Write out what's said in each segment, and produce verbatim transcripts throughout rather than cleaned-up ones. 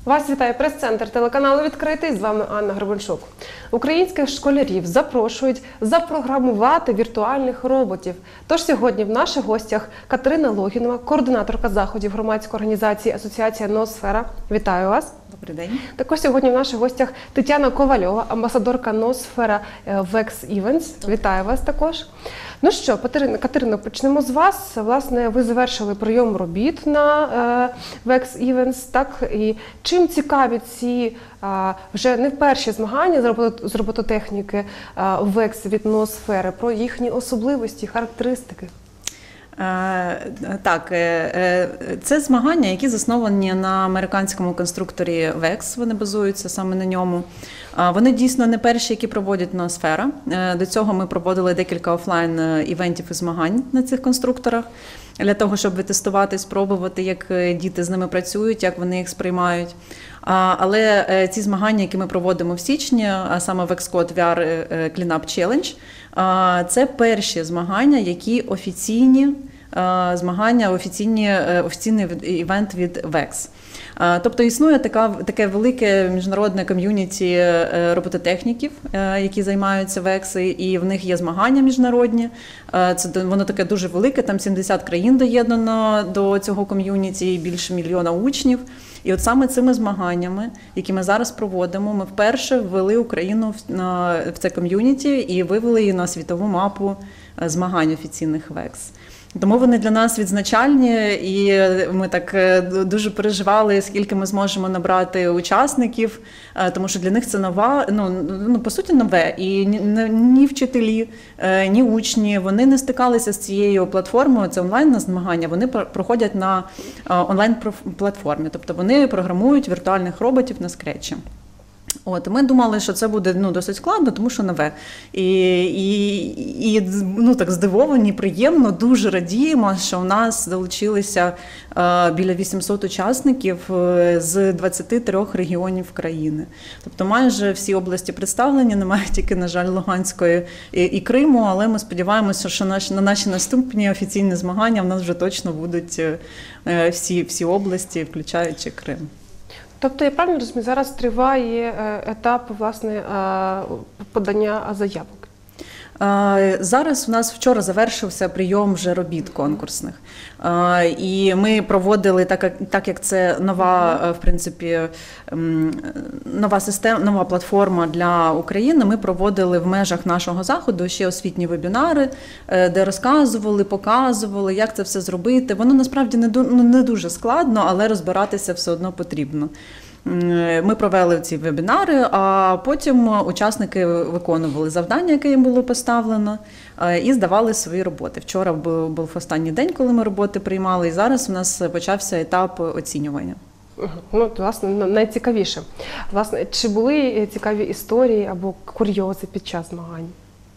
Вас вітає прес-центр телеканалу «Відкритий». З вами Анна Гребенчук. Українських школярів запрошують запрограмувати віртуальних роботів. Тож сьогодні в наших гостях Катерина Логінова, координаторка заходів громадської організації «Асоціація Ноосфера». Вітаю вас. Добрий день. Також сьогодні в наших гостях Тетяна Ковальова, амбасадорка Ноосфера Vex Events. Вітаю вас також. Ну що, Катерино, почнемо з вас. Власне, ви завершили прийом робіт на е, Vex Events, так? І чим цікаві ці е, вже не перші змагання з, робот, з робототехніки е, Vex від Ноосфери, про їхні особливості, характеристики? Так, це змагання, які засновані на американському конструкторі Vex, вони базуються саме на ньому. Вони дійсно не перші, які проводять Ноосфера. До цього ми проводили декілька офлайн-івентів і змагань на цих конструкторах, для того, щоб витестувати, спробувати, як діти з ними працюють, як вони їх сприймають. Але ці змагання, які ми проводимо в січні, а саме VexCode ві ар Cleanup Challenge, це перші змагання, які офіційні змагання, офіційні, офіційний івент від Vex. Тобто існує така, таке велике міжнародне ком'юніті робототехніків, які займаються Vex, і в них є змагання міжнародні. Це, воно таке дуже велике, там сімдесят країн доєднано до цього ком'юніті, більше мільйона учнів. І от саме цими змаганнями, які ми зараз проводимо, ми вперше ввели Україну в це ком'юніті і вивели її на світову мапу змагань офіційних Vex. Тому вони для нас відзначальні, і ми так дуже переживали, скільки ми зможемо набрати учасників, тому що для них це нова, ну, ну по суті, нове. І ні вчителі, ні учні, вони не стикалися з цією платформою, це онлайн-змагання, вони проходять на онлайн-платформі, тобто вони програмують віртуальних роботів на скретчі. От, ми думали, що це буде ну, досить складно, тому що нове. І, і, і ну, так здивовані, приємно, дуже радіємо, що у нас долучилися е, біля вісімсот учасників з двадцяти трьох регіонів країни. Тобто майже всі області представлені, немає тільки, на жаль, Луганської і, і Криму, але ми сподіваємося, що наш, на наші наступні офіційні змагання в нас вже точно будуть е, всі, всі області, включаючи Крим. Тобто, я правильно розумію, зараз триває етап, власне, подання заявок? Зараз у нас вчора завершився прийом вже робіт конкурсних. І ми проводили, так, так як це нова, в принципі, нова система, нова платформа для України, ми проводили в межах нашого заходу ще освітні вебінари, де розказували, показували, як це все зробити. Воно насправді не, не дуже складно, але розбиратися все одно потрібно. Ми провели ці вебінари, а потім учасники виконували завдання, яке їм було поставлено, і здавали свої роботи. Вчора був останній день, коли ми роботи приймали, і зараз у нас почався етап оцінювання. Ну, власне, найцікавіше. Власне, чи були цікаві історії або курйози під час змагань?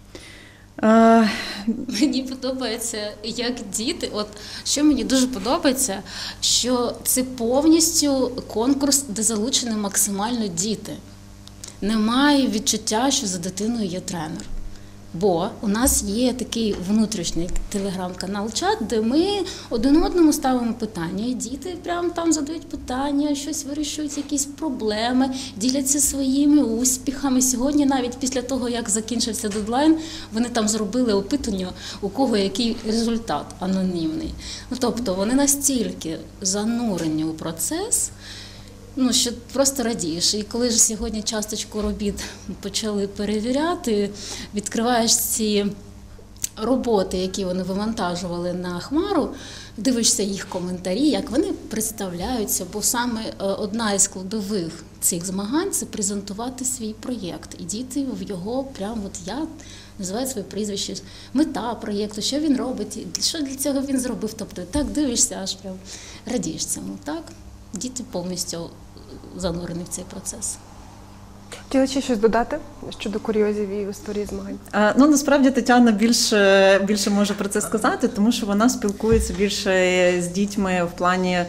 Мені подобається, як діти, от що мені дуже подобається, що це повністю конкурс, де залучені максимально діти. Немає відчуття, що за дитиною є тренер. Бо у нас є такий внутрішній телеграм-канал-чат, де ми один одному ставимо питання, і діти прямо там задають питання, щось вирішують, якісь проблеми, діляться своїми успіхами. Сьогодні навіть після того, як закінчився дедлайн, вони там зробили опитування, у кого який результат анонімний. Ну, тобто вони настільки занурені у процес, ну, що просто радієш. І коли ж сьогодні часточку робіт почали перевіряти, відкриваєш ці роботи, які вони вивантажували на Хмару, дивишся їх коментарі, як вони представляються, бо саме одна із складових цих змагань – це презентувати свій проєкт. І діти в його прямо, от я називаю своє прізвище, мета проєкту, що він робить, що для цього він зробив. Тобто так дивишся, аж прям радієш цьому, так? Діти повністю занурені в цей процес. Хотіли ще щось додати щодо курйозів і історії змагань? Е, Ну, насправді Тетяна більше, більше може про це сказати, тому що вона спілкується більше з дітьми в плані,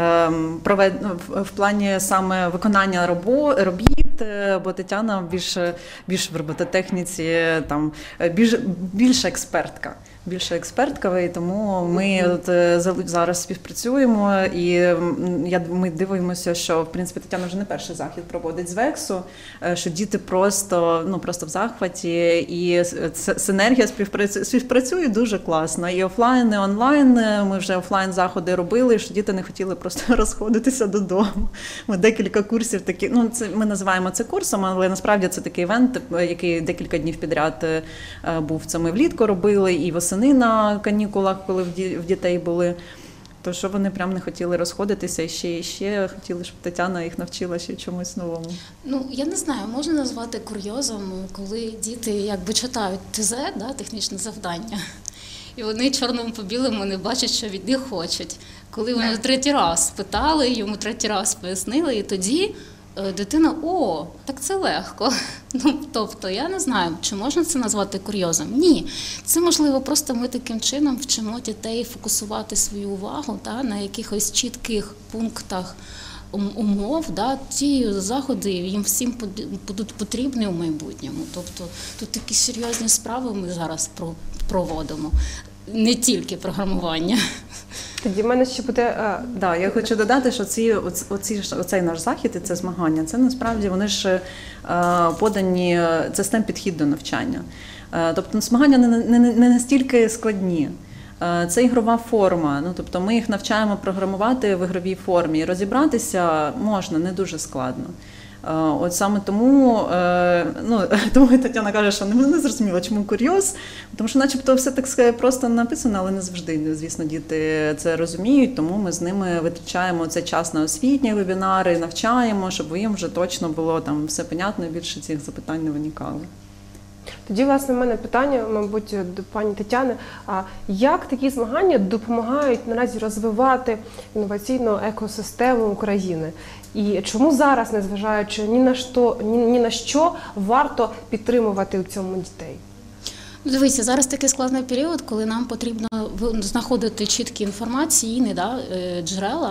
ем, провед... в- в плані саме виконання робо... робіт, е, бо Тетяна більше, більше в робототехніці, там, е, більш, більша експертка. Більше експертка, і тому ми от е, зал- зараз співпрацюємо, і м, я, ми дивимося, що в принципі Тетяна вже не перший захід проводить з Вексу, е, що діти просто, ну, просто в захваті, і с- с- синергія співпрацює, співпрацює дуже класно. І офлайн, і онлайн. Ми вже офлайн заходи робили, що діти не хотіли просто розходитися додому. Ми декілька курсів такі, ну це ми називаємо це курсом, але насправді це такий івент, який декілька днів підряд е, був. Це ми влітку робили і восени на канікулах, коли в ді- в дітей були. То що вони прям не хотіли розходитися і ще, і ще хотіли, щоб Тетяна їх навчила ще чомусь новому. Ну, я не знаю, можна назвати курйозом, коли діти якби читають ТЗ, да, технічне завдання, і вони чорному по білому не бачать, що від них хочуть. Коли вони третій раз питали, йому третій раз пояснили, і тоді е, дитина, о, так це легко. Ну, тобто, я не знаю, чи можна це назвати курйозом? Ні. Це, можливо, просто ми таким чином вчимо дітей фокусувати свою увагу та, на якихось чітких пунктах ум- умов, да, ті заходи їм всім под- будуть потрібні у майбутньому. Тобто тут такі серйозні справи ми зараз про- проводимо, не тільки програмування. Тоді в мене ще буде е, Да, я хочу додати, що ці, оці, оці, ж- оцей наш захід і це змагання, це насправді вони ж е, подані, це ес те ем-підхід до навчання. Е, тобто змагання не, не, не настільки складні. Е, Це ігрова форма, ну, тобто ми їх навчаємо програмувати в ігровій формі. І розібратися можна, не дуже складно. Е, От саме тому, е, ну, тому Тетяна каже, що не, не зрозуміла, чому курйоз, тому що начебто все так сказати, просто написано, але не завжди, звісно, діти це розуміють, тому ми з ними витрачаємо цей час на освітні вебінари, навчаємо, щоб їм вже точно було там все понятно, і більше цих запитань не виникало. Тоді, власне, в мене питання, мабуть, до пані Тетяни. А як такі змагання допомагають наразі розвивати інноваційну екосистему України? І чому зараз, незважаючи ні на що, ні, ні на що, варто підтримувати у цьому дітей? Ну, дивіться, зараз такий складний період, коли нам потрібно ви- знаходити чіткі інформаційні, да, е, джерела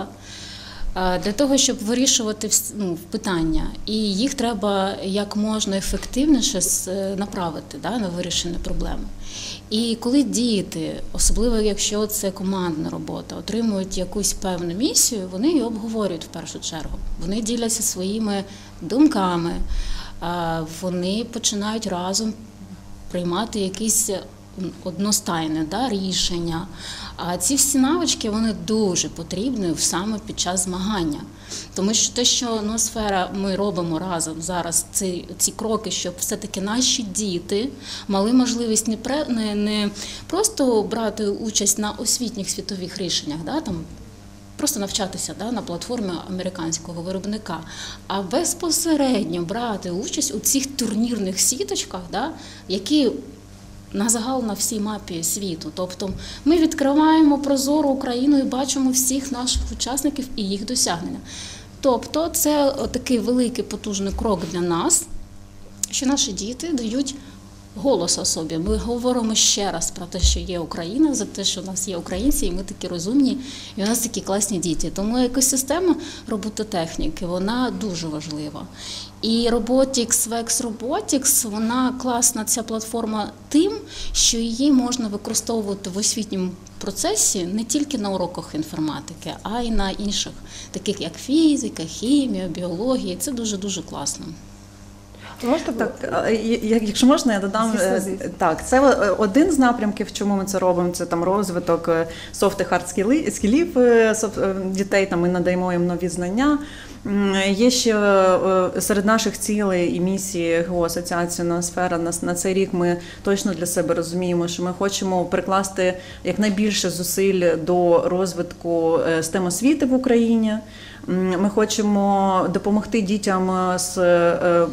е, для того, щоб вирішувати вс- ну, питання. І їх треба як можна ефективніше с- е, направити, да, на вирішення проблеми. І коли діти, особливо якщо це командна робота, отримують якусь певну місію, вони її обговорюють в першу чергу. Вони діляться своїми думками, е, вони починають разом приймати якісь м, одностайне, да, рішення. А ці всі навички, вони дуже потрібні саме під час змагання. Тому що те, що Ноосфера ми робимо разом зараз, ці, ці кроки, щоб все-таки наші діти мали можливість не, пре, не, не просто брати участь на освітніх світових рішеннях, да, там, просто навчатися, да, на платформі американського виробника, а безпосередньо брати участь у цих турнірних сіточках, да, які на загал на всій мапі світу. Тобто ми відкриваємо прозору Україну і бачимо всіх наших учасників і їх досягнення. Тобто це такий великий потужний крок для нас, що наші діти дають голос особі. Ми говоримо ще раз про те, що є Україна, за те, що у нас є українці, і ми такі розумні, і у нас такі класні діти. Тому екосистема робототехніки, вона дуже важлива. І Robotics, Vex Robotics, вона класна, ця платформа тим, що її можна використовувати в освітньому процесі не тільки на уроках інформатики, а й на інших, таких як фізика, хімія, біологія. Це дуже-дуже класно. Можете Так, а, я- я- якщо можна, я додам. Звісно, е, звісно. Так, це е, один з напрямків, чому ми це робимо. Це там розвиток софт і хард скілів е, софт- е, дітей. Там ми надаємо їм нові знання. М, Є ще е, серед наших цілей і місії ГО Асоціації Ноосфера на, на цей рік ми точно для себе розуміємо, що ми хочемо прикласти якнайбільше зусиль до розвитку естем освіти в Україні. М, Ми хочемо допомогти дітям з е,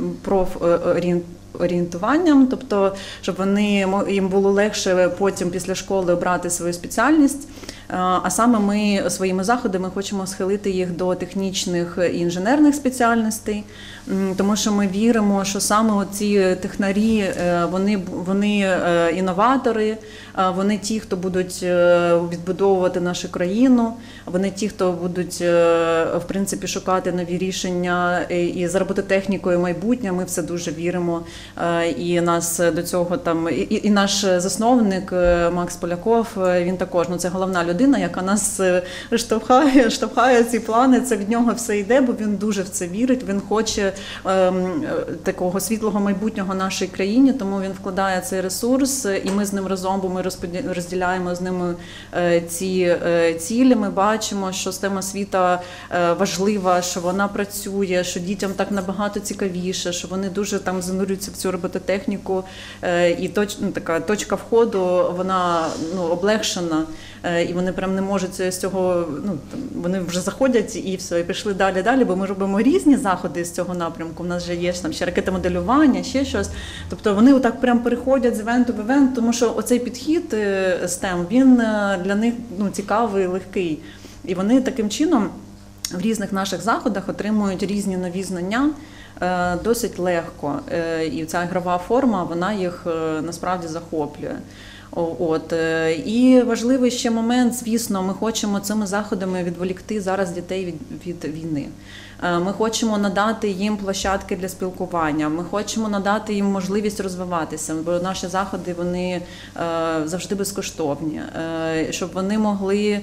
профорієнтуванням, тобто, щоб вони мо- їм було легше потім після школи обрати свою спеціальність. А саме ми своїми заходами хочемо схилити їх до технічних і інженерних спеціальностей, тому що ми віримо, що саме ці технарі, вони, вони інноватори, вони ті, хто будуть відбудовувати нашу країну, вони ті, хто будуть, в принципі, шукати нові рішення і з робототехнікою майбутнє. Ми в це дуже віримо. І нас до цього там, і, і наш засновник Макс Поляков, він також, ну це головна людина, яка нас штовхає, штовхає ці плани. Це від нього все йде, бо він дуже в це вірить. Він хоче ем, такого світлого майбутнього нашій країні, тому він вкладає цей ресурс, і ми з ним разом, бо ми розділяємо з ними ці цілі. Ми бачимо, що система освіта важлива, що вона працює, що дітям так набагато цікавіше, що вони дуже там занурюються в цю робототехніку, і точ, ну, така точка входу, вона ну, облегшена, і вони прям не можуть з цього, ну, вони вже заходять і все, і пішли далі-далі, бо ми робимо різні заходи з цього напрямку. У нас вже є там ще ракетомоделювання, ще щось. Тобто вони отак прям переходять з івенту в івент, тому що оцей підхід стем, він для них ну, цікавий, легкий. І вони таким чином в різних наших заходах отримують різні нові знання досить легко. І ця ігрова форма, вона їх насправді захоплює. От. І важливий ще момент, звісно, ми хочемо цими заходами відволікти зараз дітей від, від війни. Ми хочемо надати їм площадки для спілкування, ми хочемо надати їм можливість розвиватися, бо наші заходи, вони завжди безкоштовні, щоб вони могли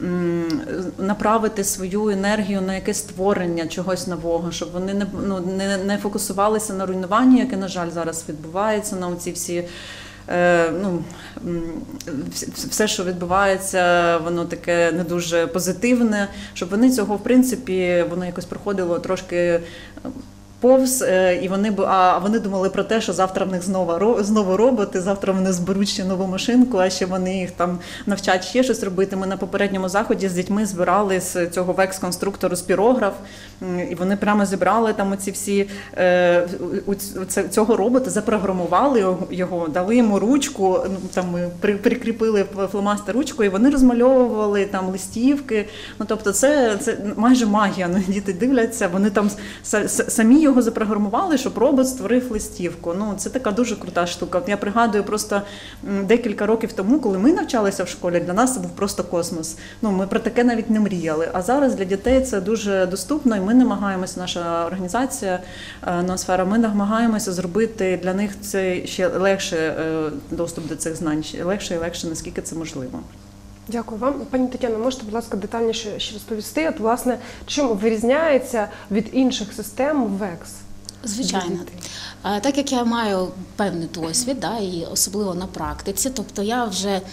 направити свою енергію на якесь створення чогось нового, щоб вони не, ну, не, не фокусувалися на руйнуванні, яке, на жаль, зараз відбувається, на ці всі ну, все, що відбувається, воно таке не дуже позитивне, щоб вони цього, в принципі, воно якось проходило трошки повз, і вони, а вони думали про те, що завтра в них знову, знову роботи, завтра вони зберуть ще нову машинку, а ще вони їх там навчать ще щось робити. Ми на попередньому заході з дітьми збирали з цього векс-конструктору спірограф, і вони прямо зібрали там оці всі, цього робота, запрограмували його, дали йому ручку, там ми прикріпили фломастер ручку, і вони розмальовували там листівки. Ну, тобто це, це майже магія, ну, діти дивляться, вони там самі його запрограмували, щоб робот створив листівку. Ну, це така дуже крута штука. Я пригадую просто декілька років тому, коли ми навчалися в школі, для нас це був просто космос. Ну, ми про таке навіть не мріяли. А зараз для дітей це дуже доступно, і ми намагаємося, наша організація «Ноосфера», ми намагаємося зробити для них це ще легше доступ до цих знань, легше і легше, наскільки це можливо. Дякую вам. Пані Тетяно, можете, будь ласка, детальніше ще розповісти, от, власне, чим вирізняється від інших систем векс? Звичайно. Так як я маю певний досвід, да, і особливо на практиці, тобто я вже е,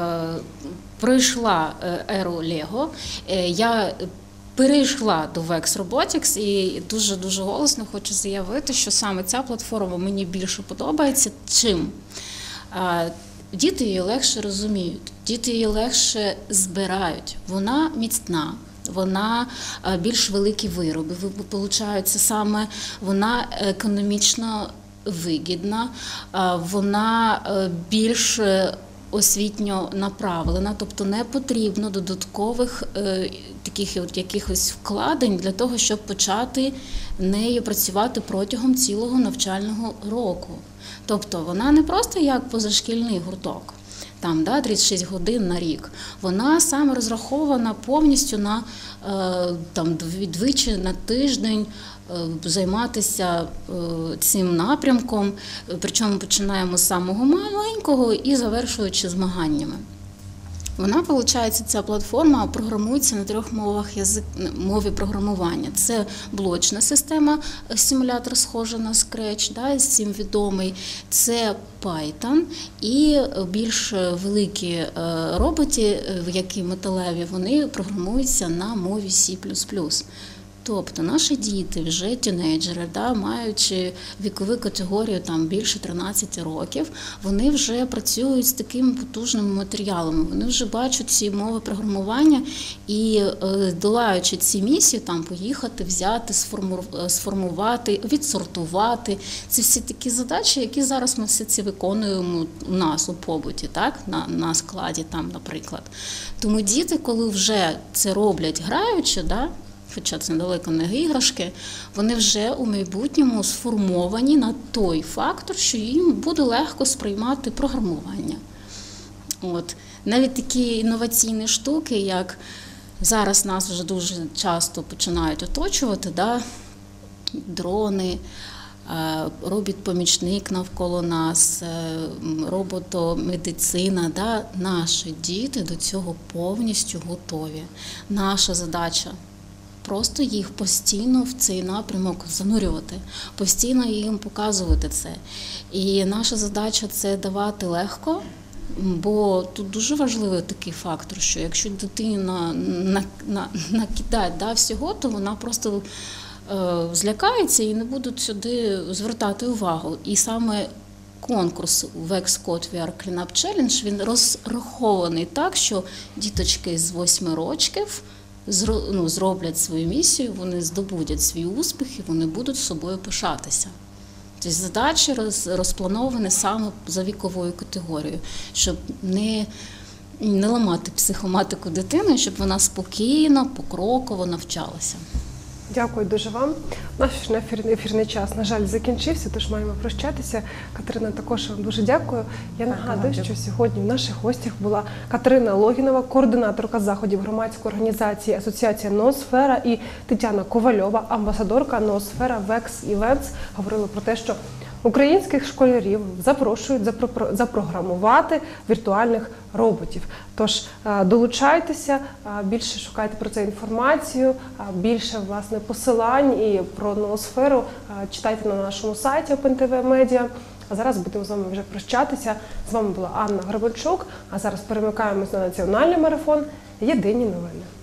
пройшла еру Лего, е, я перейшла до векс Robotics і дуже-дуже голосно хочу заявити, що саме ця платформа мені більше подобається. Чим? Е, Діти її легше розуміють, діти її легше збирають. Вона міцна, вона більш великі вироби получаються саме, вона економічно вигідна, вона більш освітньо направлена, тобто не потрібно додаткових таких от якихось вкладень для того, щоб почати нею працювати протягом цілого навчального року. Тобто вона не просто як позашкільний гурток, там, да, тридцять шість годин на рік. Вона саме розрахована повністю на там, двічі на тиждень займатися цим напрямком, причому починаємо з самого маленького і завершуючи змаганнями. Вона, виходить, ця платформа програмується на трьох мовах язик, мові програмування. Це блочна система, симулятор схожий на Scratch, да, всім відомий. Це Python і більш великі роботи, які металеві, вони програмуються на мові сі плюс плюс. Тобто наші діти, вже тінейджери, да, маючи вікову категорію там, більше тринадцяти років, вони вже працюють з такими потужними матеріалами, вони вже бачать ці мови програмування і, е, долаючи ці місії, там, поїхати, взяти, сформу, сформувати, відсортувати. Це всі такі задачі, які зараз ми всі ці виконуємо у нас у побуті, так, на, на складі, там, наприклад. Тому діти, коли вже це роблять граючи, да, хоча це недалеко не іграшки, вони вже у майбутньому сформовані на той фактор, що їм буде легко сприймати програмування. От. Навіть такі інноваційні штуки, як зараз нас вже дуже часто починають оточувати, да, дрони, робот-помічник навколо нас, роботомедицина, да, наші діти до цього повністю готові. Наша задача просто їх постійно в цей напрямок занурювати, постійно їм показувати це. І наша задача – це давати легко, бо тут дуже важливий такий фактор, що якщо дитина накидає, да, всього, то вона просто е, злякається і не буде сюди звертати увагу. І саме конкурс векс Code ві ар Cleanup Challenge, він розрахований так, що діточки з восьми років ну, зроблять свою місію, вони здобудять свій успіх і вони будуть собою пишатися. Тобто задачі розплановані саме за віковою категорією, щоб не, не ламати психоматику дитини, щоб вона спокійно, покроково навчалася. Дякую дуже вам. Наш ефірний, ефірний час, на жаль, закінчився, тож маємо прощатися. Катерина, також вам дуже дякую. Я нагадую, що сьогодні в наших гостях була Катерина Логінова, координаторка заходів громадської організації Асоціація Ноосфера, і Тетяна Ковальова, амбасадорка Ноосфера Векс Івентс. Говорили про те, що українських школярів запрошують запрограмувати віртуальних роботів. Тож долучайтеся, більше шукайте про це інформацію, більше, власне, посилань і про ноосферу читайте на нашому сайті Open T V Media. А зараз будемо з вами вже прощатися. З вами була Анна Гребельчук, а зараз перемикаємось на національний марафон «Єдині новини».